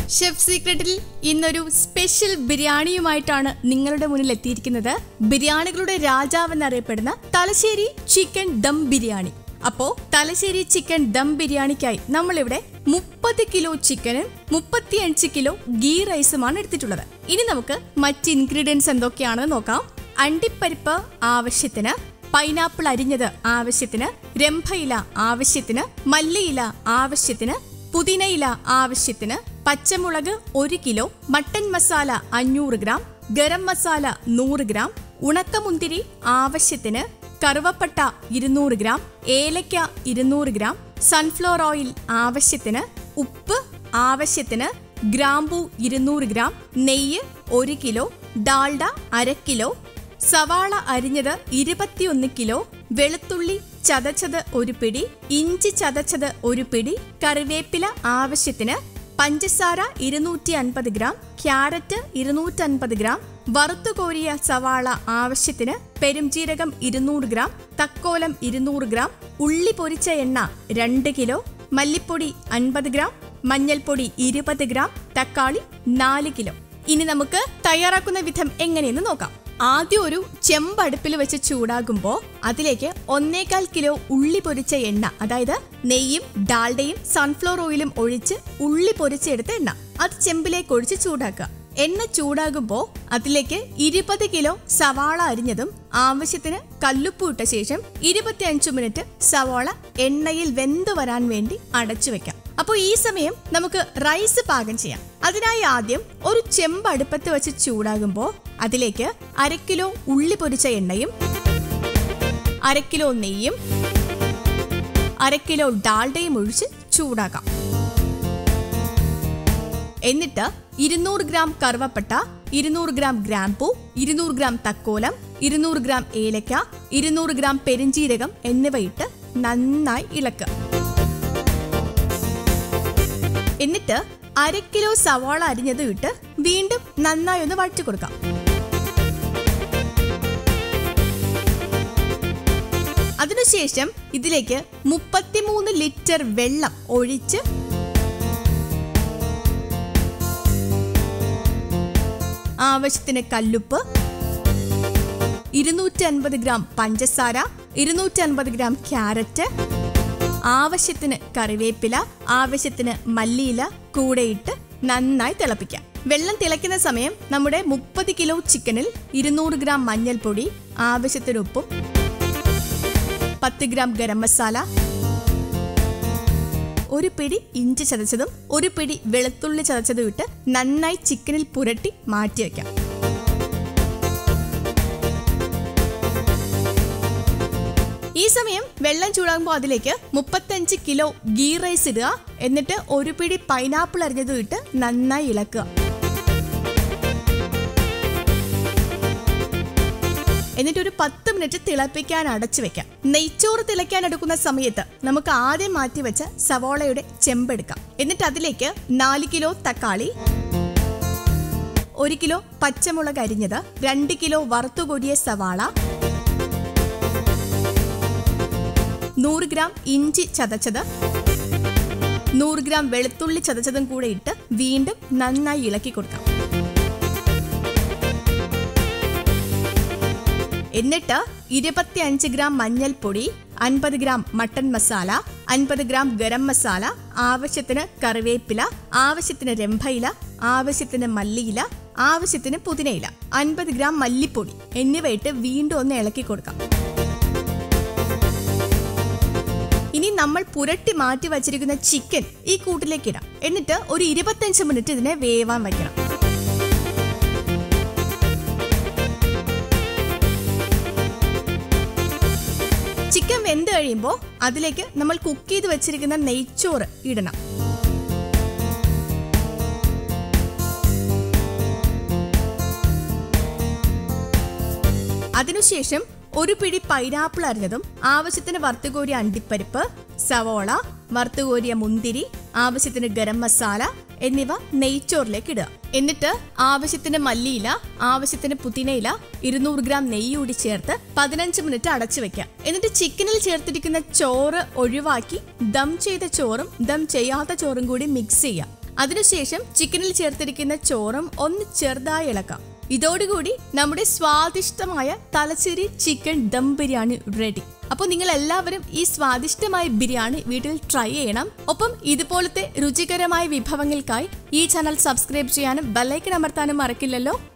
Chef സീക്രട്ടിൽ ഇന്നൊരു special ബിരിയാണിയുമായിട്ടാണ് നിങ്ങളുടെ മുന്നിൽ എത്തിയിരിക്കുന്നത്. ബിരിയാണികളുടെ രാജാവ് എന്നറിയപ്പെടുന്ന തലശ്ശേരി ചിക്കൻ ദം ബിരിയാണി. അപ്പോ തലശ്ശേരി ചിക്കൻ ദം ബിരിയാണിക്കായി നമ്മളിവിടെ 30 കിലോ ചിക്കനും 35 കിലോ ഗീ റൈസുമാണ് എടുത്തിട്ടുള്ളത്. ഇനി നമുക്ക് മറ്റ് ഇൻഗ്രീഡിയൻസ് എന്തൊക്കെയാണെന്ന് നോക്കാം. അണ്ടിപ്പരിപ്പ് ആവശ്യത്തിന്, പൈനാപ്പിൾ അരിഞ്ഞത് ആവശ്യത്തിന്, രംഭയില ആവശ്യത്തിന്, മല്ലിയില ആവശ്യത്തിന്, പുതിനയില ആവശ്യത്തിന്, പച്ചമുളക് 1 kilo, mutton masala 500 gram, garam masala 100 gram, ഉണക്കമുന്തിരി ആവശ്യത്തിന്, കറുവപ്പട്ട 200 ഗ്രാം, ഏലക്ക 200 ഗ്രാം, സൺഫ്ലവർ ഓയിൽ ആവശ്യത്തിന്, ഉപ്പ് ആവശ്യത്തിന്, ഗ്രാമ്പൂ 200 ഗ്രാം, നെയ്യ് 1 കിലോ, ഡാൽഡ 1/2 കിലോ, സവാള അരിഞ്ഞത് 21 കിലോ, വെളുത്തുള്ളി ചതച്ചത് 1 പിടി, ഇഞ്ചി ചതച്ചത് 1 പിടി, കറിവേപ്പില ആവശ്യത്തിന്, പഞ്ചസാര 250 ഗ്രാം, ക്യാരറ്റ് 250 ഗ്രാം, വറുത്തുകോരിയ സവാള ആവശ്യത്തിന്, പെരുംജീരകം 200 ഗ്രാം, തക്കോലം 200 ഗ്രാം, ഉള്ളി പൊരിച്ച എണ്ണ 2 കിലോ, മല്ലിപ്പൊടി 50 ഗ്രാം, മഞ്ഞൾപ്പൊടി 20 ഗ്രാം, തക്കാളി 4 കിലോ. ഇനി നമുക്ക് തയ്യാറാക്കുന്ന വിധം എങ്ങനെയെന്ന് നോക്കാം. ആദ്യം ഒരു ചെമ്പ് അടുപ്പിൽ വെച്ച് ചൂടാകുമ്പോൾ അതിലേക്ക് 1.25 കിലോ ഉള്ളി പൊരിച്ച എണ്ണ, അതായത് നെയ്യും ഡാൽഡയും സൺഫ്ലവർ ഓയിലും ഒഴിച്ച് ഉള്ളി പൊരിച്ചെടുത്ത എണ്ണ അത് ചെമ്പിലേക്ക് ഒഴിച്ച് ചൂടാക്കുക. എണ്ണ ചൂടാകുമ്പോൾ അതിലേക്ക് 20 കിലോ സവാള അരിഞ്ഞതും ആവശ്യത്തിന് കല്ലുപ്പ് ഇട്ട ശേഷം 25 മിനിറ്റ് സവാള എണ്ണയിൽ വെന്ത് വരാൻ വേണ്ടി അടച്ചു വെക്കാം. അപ്പോൾ ഈ സമയം നമുക്ക് റൈസ് പാകം ചെയ്യാം. അതിനായി ആദ്യം ഒരു ചെമ്പ് അടുപ്പത്ത് വെച്ച് ചൂടാകുമ്പോൾ അതിലേക്ക് 1/2 കിലോ ഉള്ളി പൊരിച്ച എണ്ണയും 1/2 കിലോ നെയ്യും 1/2 കിലോ ഡാൽഡയും ഒഴിച്ച് ചൂടാക്കാം. എന്നിട്ട് 200 ഗ്രാം കറുവപ്പട്ട, 200 ഗ്രാം ഗ്രാമ്പൂ, 200 ഗ്രാം തക്കോലം, 200 ഗ്രാം ഏലക്ക, 200 ഗ്രാം പെരുംജീരകം എന്നിവ ഇട്ട് നന്നായി ഇളക്കുക. എന്നിട്ട് 1/2 കിലോ സവാള അരിഞ്ഞത് ഇട്ട് വീണ്ടും നന്നായി ഒന്ന് വഴറ്റി കൊടുക്കാം. അതിനുശേഷം ഇതിലേക്ക് 33 ലിറ്റർ വെള്ളം ഒഴിച്ച് ആവശ്യത്തിന് കല്ലുപ്പ്, 250 ഗ്രാം പഞ്ചസാര, 250 ഗ്രാം ക്യാരറ്റ്, ആവശ്യത്തിന് കറിവേപ്പില, ആവശ്യത്തിന് മല്ലിയില കൂടെയിട്ട് നന്നായി തിളപ്പിക്കാം. വെള്ളം തിളയ്ക്കുന്ന സമയം നമ്മുടെ 30 കിലോ ചിക്കനിൽ 200 ഗ്രാം മഞ്ഞൾപ്പൊടി, ആവശ്യത്തിന് ഉപ്പും, 10 ഗ്രാം ഗരം മസാല, 1 പിടി ഇഞ്ചി ചതച്ചതും 1 പിടി വെളുത്തുള്ളി ചതച്ചതും ഇട്ട് നന്നായി ചിക്കനിൽ പുരട്ടി മാറ്റി വയ്ക്കാം. ഈ സമയം വെള്ളം ചൂടാകുമ്പോൾ അതിലേക്ക് 35 കിലോ ഗീ റൈസ് ഇടുക. എന്നിട്ട് 1 പിടി പൈനാപ്പിൾ അരിഞ്ഞതും ഇട്ട് നന്നായി ഇളക്കുക. എന്നിട്ട് ഒരു 10 മിനിറ്റ് തിളപ്പിക്കാൻ അടച്ചു വെക്കാം. നെയ്ച്ചോറ് തിളയ്ക്കാൻ എടുക്കുന്ന സമയത്ത് നമുക്ക് ആദ്യം മാറ്റി വെച്ച സവോളയുടെ ചെമ്പെടുക്കാം. എന്നിട്ട് അതിലേക്ക് 4 കിലോ തക്കാളി, 1 കിലോ പച്ചമുളക് അരിഞ്ഞത്, 2 കിലോ വറുത്തുകൊടിയ സവാള, 100 ഗ്രാം ഇഞ്ചി ചതച്ചത്, 100 ഗ്രാം വെളുത്തുള്ളി ചതച്ചതും കൂടെ ഇട്ട് വീണ്ടും നന്നായി ഇളക്കി കൊടുക്കാം. എന്നിട്ട് 25 ഗ്രാം മഞ്ഞൾപ്പൊടി, 50 gram mutton masala, 50 gram garam masala, ആവശ്യത്തിന് കറിവേപ്പില, ആവശ്യത്തിന് രംഭയില, ആവശ്യത്തിന് മല്ലിയില, ആവശ്യത്തിന് പുതിനയില, 50 ഗ്രാം മല്ലിപ്പൊടി എന്നിവ ഇട്ട് വീണ്ടും ഒന്ന് ഇളക്കി കൊടുക്കാം. ഇനി നമ്മൾ പുരട്ടി മാറ്റി വച്ചിരിക്കുന്ന ചിക്കൻ ഈ കൂട്ടിലേക്ക് ഇടാം. എന്നിട്ട് ഒരു 25 മിനിറ്റ് ഇതിനെ വേവാൻ വയ്ക്കണം. ചിക്കൻ വെന്ത് കഴിയുമ്പോൾ അതിലേക്ക് നമ്മൾ കുക്ക് ചെയ്ത് വെച്ചിരിക്കുന്ന നെയ്ച്ചോറ് ഇടണം. അതിനുശേഷം 1 പിടി പൈനാപ്പിൾ അരിഞ്ഞതും, ആവശ്യത്തിന് വറുത്തുകോരിയ അണ്ടിപ്പരിപ്പ്, സവോള, വറുത്തുകോരിയ മുന്തിരി, ആവശ്യത്തിന് ഗരം മസാല എന്നിവ നെയ്ച്ചോറിലേക്ക് ഇടുക. എന്നിട്ട് ആവശ്യത്തിന് മല്ലിയില, ആവശ്യത്തിന് പുതിനയില, 200 ഗ്രാം നെയ്യ് കൂടി ചേർത്ത് 15 മിനിറ്റ് അടച്ചു വെക്കാം. എന്നിട്ട് ചിക്കനിൽ ചേർത്തിരിക്കുന്ന ചോറ് ഒഴിവാക്കി ദം ചെയ്ത ചോറും ദം ചെയ്യാത്ത ചോറും കൂടി മിക്സ് ചെയ്യാം. അതിനുശേഷം ചിക്കനിൽ ചേർത്തിരിക്കുന്ന ചോറും ഒന്ന് ചെറുതായി ഇളക്കാം. ഇതോടുകൂടി നമ്മുടെ സ്വാദിഷ്ടമായ തലശ്ശേരി ചിക്കൻ ദം ബിരിയാണി റെഡി. അപ്പോൾ നിങ്ങൾ എല്ലാവരും ഈ സ്വാദിഷ്ടമായ ബിരിയാണി വീട്ടിൽ ട്രൈ ചെയ്യണം. ഒപ്പം ഇതുപോലത്തെ രുചികരമായ വിഭവങ്ങൾക്കായി ഈ ചാനൽ സബ്സ്ക്രൈബ് ചെയ്യാനും ബെല്ലൈക്കൺ അമർത്താനും മറക്കില്ലല്ലോ.